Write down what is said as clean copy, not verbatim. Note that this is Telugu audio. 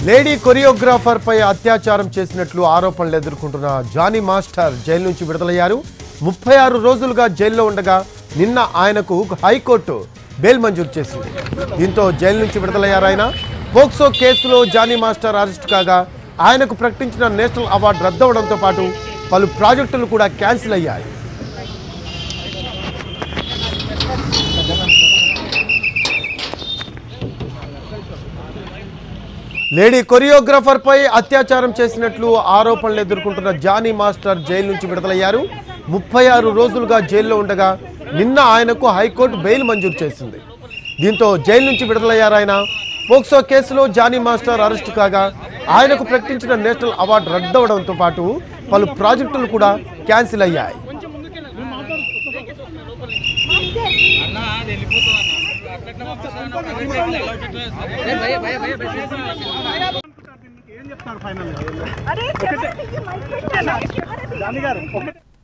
లేడీ కొరియోగ్రాఫర్ పై అత్యాచారం చేసినట్లు ఆరోపణలు ఎదుర్కొంటున్న జానీ మాస్టర్ జైలు నుంచి విడుదలయ్యారు. 36 రోజులుగా జైల్లో ఉండగా నిన్న ఆయనకు హైకోర్టు బెయిల్ మంజూరు చేసింది. దీంతో జైలు నుంచి విడుదలయ్యారు ఆయన. పోక్సో కేసులో జానీ మాస్టర్ అరెస్ట్ కాగా ఆయనకు ప్రకటించిన నేషనల్ అవార్డు రద్దవడంతో పాటు పలు ప్రాజెక్టులు కూడా క్యాన్సిల్ అయ్యాయి. లేడీ కొరియోగ్రాఫర్ పై అత్యాచారం చేసినట్లు ఆరోపణలు ఎదుర్కొంటున్న జానీ మాస్టర్ జైలు నుంచి విడుదలయ్యారు. 36 రోజులుగా జైల్లో ఉండగా నిన్న ఆయనకు హైకోర్టు బెయిల్ మంజూరు చేసింది. దీంతో జైలు నుంచి విడుదలయ్యారు ఆయన. పోక్సో కేసులో జానీ మాస్టర్ అరెస్టు కాగా ఆయనకు ప్రకటించిన నేషనల్ అవార్డు రద్దవడంతో పాటు పలు ప్రాజెక్టులు కూడా క్యాన్సిల్ అయ్యాయి. ఏం చెప్తారు ఫైనల్?